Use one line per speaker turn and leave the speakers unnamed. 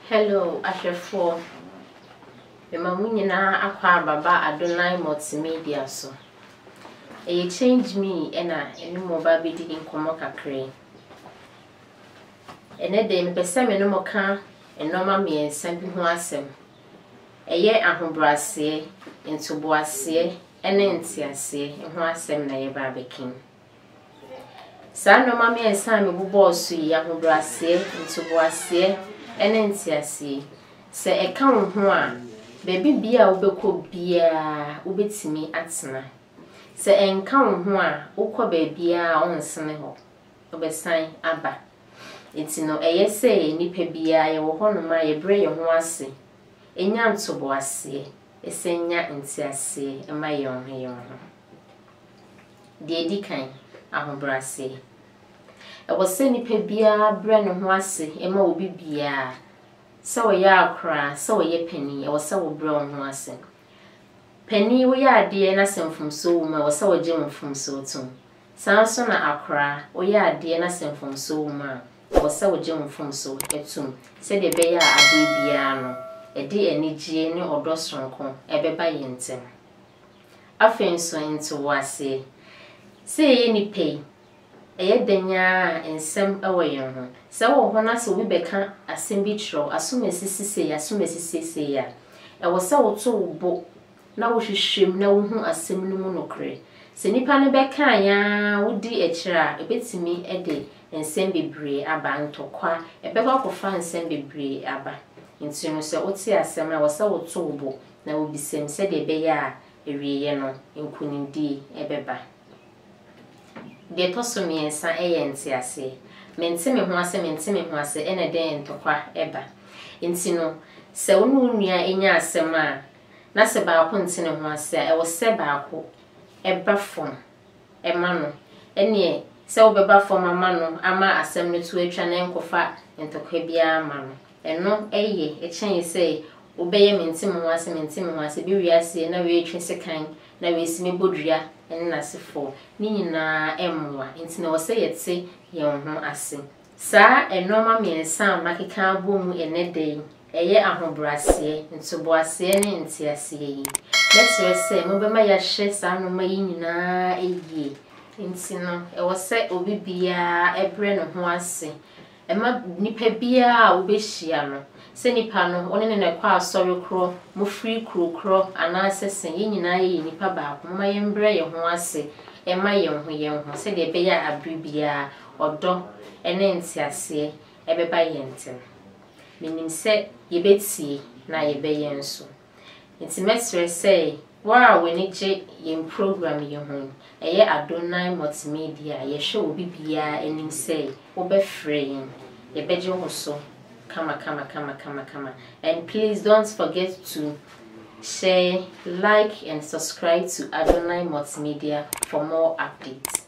Hello, Ashefo. Nyina akwa baba Adonai Multimedia so. E change me ena eni mobile bi di nkomo kakre. Ene de me pese me no moka enoma miensa bi ho asem. Eye ahobrase, ntoboase, ene ntiase ho asem na ye ba bekin. Sa noma miensa me bubo so yi ahobrase, ntoboase, ene ntiase. Se e ka wo ho a baby bia wobekọ bia wobetimi atena. Se enka wo ho a wokọ baabia onsene ho. Obesan aba. Enti no eye se nipa bia ye wo ho no ma ye bre ye ho ase. Enya ntobo ase, esenya ntiase ema ye ho ye ho. De edikan ahobrase. E wo se nipa bia bre ne ho ase ema obi bia. So ya akra, so ye penny, e wo se wo bre ho ase. Penny wo ya ade na semfumso wo ma wo se wo je mfumso tum. Sanso na akra wo ya ade na semfumso wo ma wo se wo je mfumso etum. Se de be ya abo bia no, e de anigye ne odosronko e be ba yentem. Afenso nto wase. Se ye ni pay eye danya ensem ewoyen ho se wo ho na se obi beka asem bi tro asumesisi ya e wo se wo to wo na wo hwehwem na wo hu asem no mu nokre se nipa ne beka ya wodi ekira ebetimi ede ensem bebre aba ntokwa ebeba kofa ensem bebre aba nti no se oti asem na wo se wo to wo na wo bisem se de be ya ewiye no nkunindi ebeba. De toso miensa ntiase. Mente me ho ase ene den ntokwa eba. Nti no se wonu nua enya asem a na se ba ko ntene ho ase a e wo se ba ko eba fom ema no ene se wo beba fom ama no ama asem no tu atwa na enkofa ntokwa bia ama no eno eye e chen se obeye mente me ho ase bi wi ase na we atwe sekan na we sime bodua ene nasefo ni nyina emwa nti na wo se yete ye ho ase sa enoma miensa makeka bomu ene den eye ahobrase ntoboase ne ntiase yi let's say mo be ma ya hye sa no ma yi nyina eye nti no e wo se obi bia ebre ne ho ase ema nipa bia obehia no se nipa no one ne kwa asori kro mo free kro ana sesen yi nyina ye nipa ba ko ma ye mbre ye ho ase ema ye ho se de be ya abri bia odo ene ntiase ebeba ye ntem menim se ye betie na ye be ye nso nti mesre say wa weni je ye program ye ho eye Adonai Multimedia ye hwe obi bia enim say wo be free ye beje ho so kama. And please don't forget to share, like and subscribe to Adonai Multimedia for more updates.